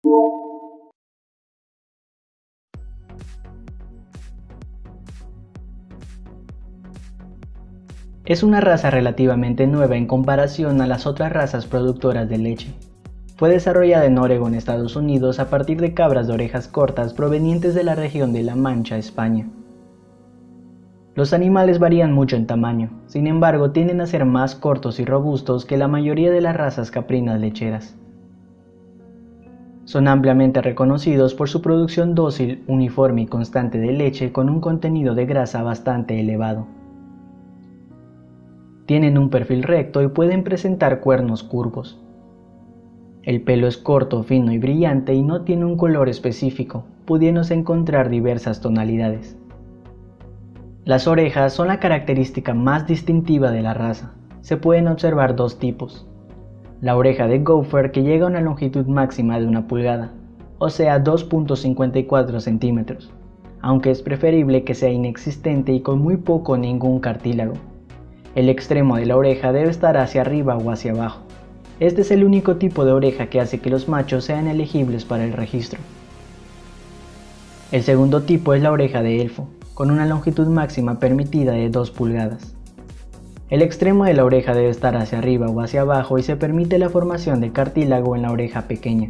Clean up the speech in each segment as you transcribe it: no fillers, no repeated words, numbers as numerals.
Es una raza relativamente nueva en comparación a las otras razas productoras de leche. Fue desarrollada en Oregon, Estados Unidos, a partir de cabras de orejas cortas provenientes de la región de La Mancha, España. Los animales varían mucho en tamaño, sin embargo tienden a ser más cortos y robustos que la mayoría de las razas caprinas lecheras. Son ampliamente reconocidos por su producción dócil, uniforme y constante de leche con un contenido de grasa bastante elevado. Tienen un perfil recto y pueden presentar cuernos curvos. El pelo es corto, fino y brillante y no tiene un color específico, pudiéndose encontrar diversas tonalidades. Las orejas son la característica más distintiva de la raza. Se pueden observar dos tipos. La oreja de Gopher, que llega a una longitud máxima de 1 pulgada, o sea 2.54 centímetros, aunque es preferible que sea inexistente y con muy poco o ningún cartílago. El extremo de la oreja debe estar hacia arriba o hacia abajo. Este es el único tipo de oreja que hace que los machos sean elegibles para el registro. El segundo tipo es la oreja de elfo, con una longitud máxima permitida de 2 pulgadas. El extremo de la oreja debe estar hacia arriba o hacia abajo y se permite la formación de cartílago en la oreja pequeña.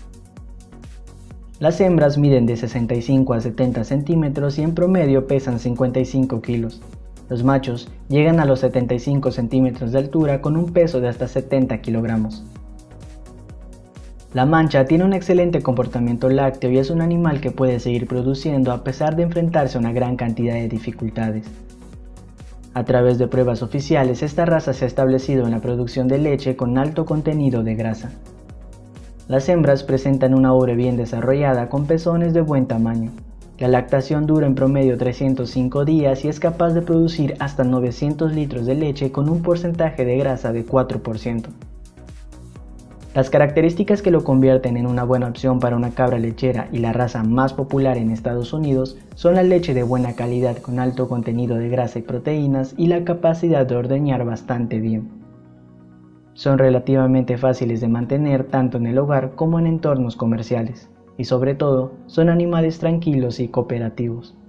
Las hembras miden de 65 a 70 centímetros y en promedio pesan 55 kilos. Los machos llegan a los 75 centímetros de altura con un peso de hasta 70 kilogramos. La mancha tiene un excelente comportamiento lácteo y es un animal que puede seguir produciendo a pesar de enfrentarse a una gran cantidad de dificultades. A través de pruebas oficiales, esta raza se ha establecido en la producción de leche con alto contenido de grasa. Las hembras presentan una ubre bien desarrollada con pezones de buen tamaño. La lactación dura en promedio 305 días y es capaz de producir hasta 900 litros de leche con un porcentaje de grasa de 4%. Las características que lo convierten en una buena opción para una cabra lechera y la raza más popular en Estados Unidos son la leche de buena calidad con alto contenido de grasa y proteínas y la capacidad de ordeñar bastante bien. Son relativamente fáciles de mantener tanto en el hogar como en entornos comerciales y sobre todo son animales tranquilos y cooperativos.